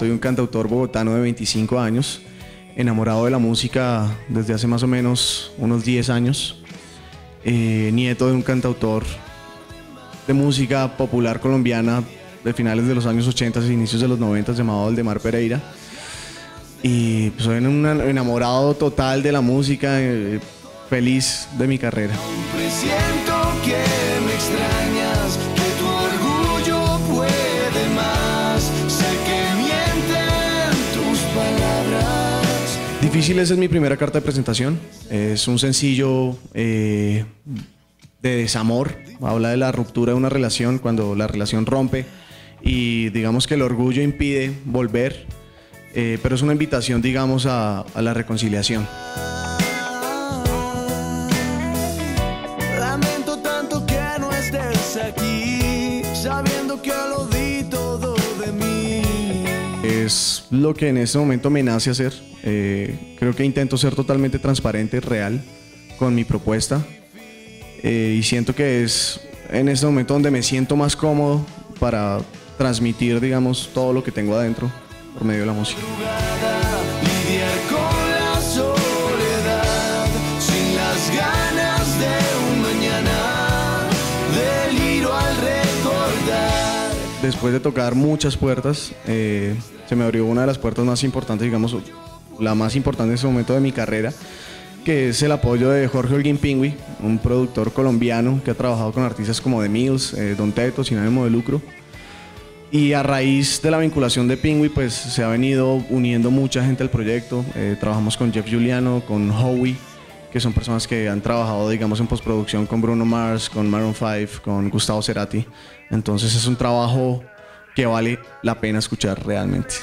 Soy un cantautor bogotano de 25 años, enamorado de la música desde hace más o menos unos 10 años. Nieto de un cantautor de música popular colombiana de finales de los años 80 e inicios de los 90 llamado Valdemar Pereira. Y pues, soy un enamorado total de la música, feliz de mi carrera. Presiento que me extrañas, que tu orgullo puede más. Sé que mienten tus palabras. Difíciles es mi primera carta de presentación. Es un sencillo de desamor. Habla de la ruptura de una relación, cuando la relación rompe y digamos que el orgullo impide volver. Pero es una invitación, digamos, a la reconciliación. Lamento tanto que no estés aquí, sabiendo que lo di todo de mí. Es lo que en este momento me nace hacer. Creo que intento ser totalmente transparente, real, con mi propuesta. Y siento que es en este momento donde me siento más cómodo para transmitir, digamos, todo lo que tengo adentro por medio de la música. Lidiar con la soledad, sin las ganas de un mañana, deliro al recordar. Después de tocar muchas puertas, se me abrió una de las puertas más importantes, digamos, la más importante en este momento de mi carrera, que es el apoyo de Jorge Holguín Pingüi, un productor colombiano que ha trabajado con artistas como The Mills, Don Teto, Sin Ánimo de Lucro. Y a raíz de la vinculación de Pingüi, pues se ha venido uniendo mucha gente al proyecto. Trabajamos con Jeff Juliano, con Howie, que son personas que han trabajado, digamos, en postproducción con Bruno Mars, con Maroon 5, con Gustavo Cerati. Entonces es un trabajo que vale la pena escuchar realmente.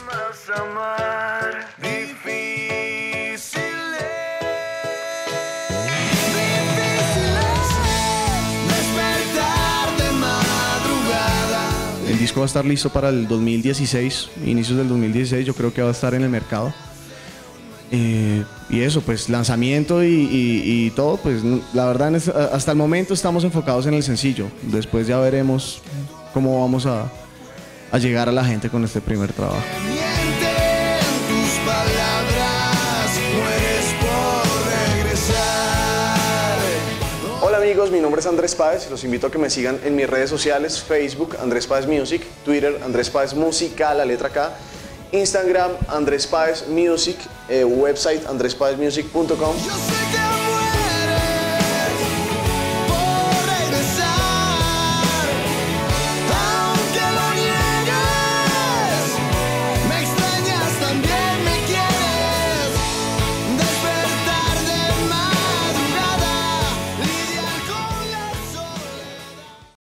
El disco va a estar listo para el 2016, inicios del 2016, yo creo que va a estar en el mercado. Y eso, pues lanzamiento y todo, pues la verdad hasta el momento estamos enfocados en el sencillo. Después ya veremos cómo vamos a llegar a la gente con este primer trabajo. Hola amigos, mi nombre es Andrés Páez, los invito a que me sigan en mis redes sociales, Facebook, Andrés Páez Music, Twitter, Andrés Páez Música, la letra K, Instagram, Andrés Páez Music, website andrespaezmusic.com.